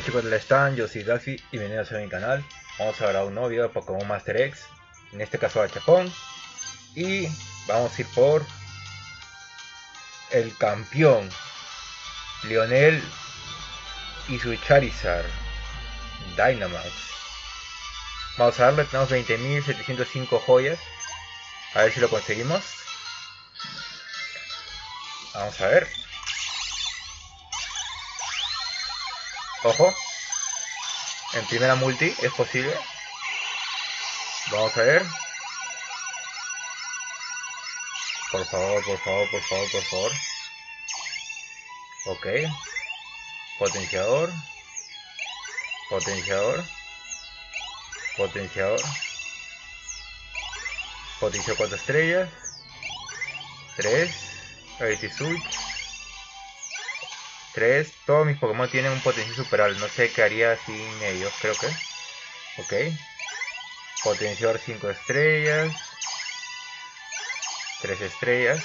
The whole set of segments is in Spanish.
Hola chicos del stand, yo soy Daffy y bienvenidos a mi canal. Vamos a grabar un nuevo video de Pokémon Master X, en este caso Gachapon. Y vamos a ir por el campeón Lionel y su Charizard Dynamax. Vamos a darle, tenemos 20.705 joyas. A ver si lo conseguimos. Vamos a ver. Ojo, en primera multi es posible. Vamos a ver. Por favor, por favor, por favor, por favor. Ok. Potenciador. Potenciador. Potenciador. Potencio 4 estrellas. 3. Gravity Switch. 3. Todos mis Pokémon tienen un potencial superable. No sé qué haría sin ellos, creo que. Ok. Potenciador 5 estrellas. 3 estrellas.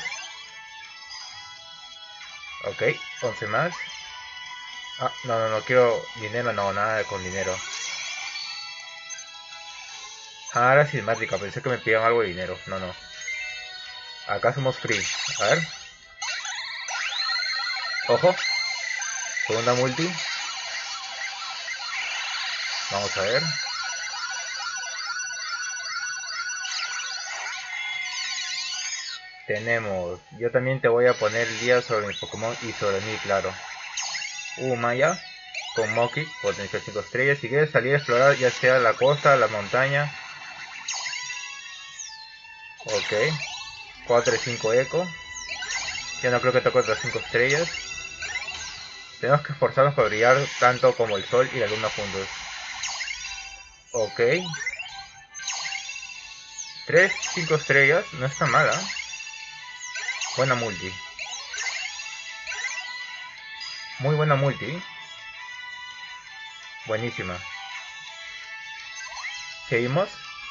Ok. 11 más. Ah, no quiero dinero, no, nada con dinero. Ah, ahora cinemática, pensé que me pidan algo de dinero. No. Acá somos free. A ver. Ojo. Segunda multi. Vamos a ver. Tenemos. Yo también te voy a poner el día sobre mis Pokémon y sobre mí, claro. Maya. Con Moki. Potencial 5 estrellas. Si quieres salir a explorar ya sea la costa, la montaña. Ok. 4 y 5 eco. Ya no creo que toque otras 5 estrellas. Tenemos que esforzarnos para brillar tanto como el sol y la luna juntos. Ok. 3, 5 estrellas. No está mala. Buena multi. Muy buena multi. Buenísima. Seguimos.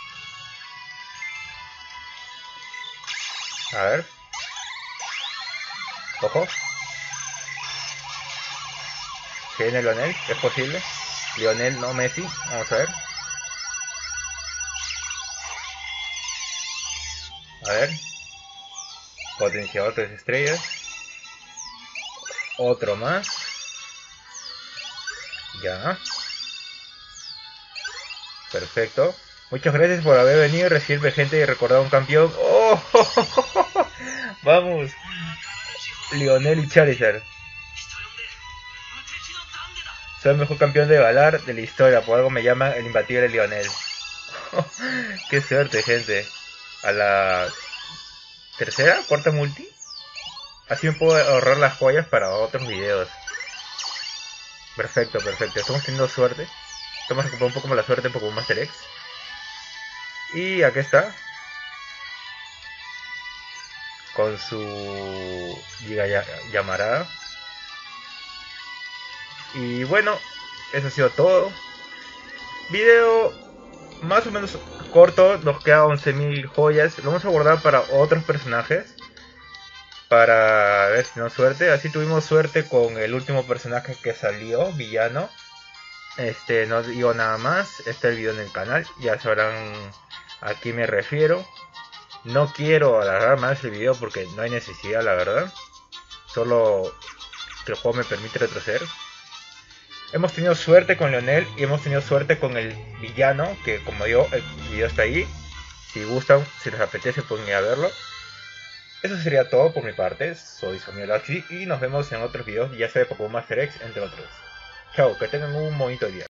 A ver. Ojo. Que viene Lionel, es posible. Lionel, no Messi. Vamos a ver. A ver. Potenciador 3 estrellas. Otro más. Ya. Perfecto. Muchas gracias por haber venido, recibir gente y recordar un campeón. ¡Oh! Vamos. Lionel y Charizard. Soy el mejor campeón de Galar de la historia. Por algo me llaman el imbatible Lionel. Qué suerte, gente. A la tercera, cuarta multi. Así me puedo ahorrar las joyas para otros videos. Perfecto. Estamos teniendo suerte. Estamos recuperando un poco más la suerte en Pokémon Master X. Y aquí está. Con su Giga llamarada. Y bueno, eso ha sido todo. Video más o menos corto. Nos queda 11.000 joyas. Lo vamos a guardar para otros personajes. Para ver si nos suerte. Así tuvimos suerte con el último personaje que salió, villano. No digo nada más. Está el video en el canal. Ya sabrán a qué me refiero. No quiero alargar más el video porque no hay necesidad, la verdad. Solo que el juego me permite retroceder. Hemos tenido suerte con Lionel y hemos tenido suerte con el villano, que como digo, el video está ahí. Si gustan, si les apetece, pueden ir a verlo. Eso sería todo por mi parte. Soy su amigo Laxi y nos vemos en otros videos, ya sea de Pokémon Master X, entre otros. Chao, que tengan un bonito día.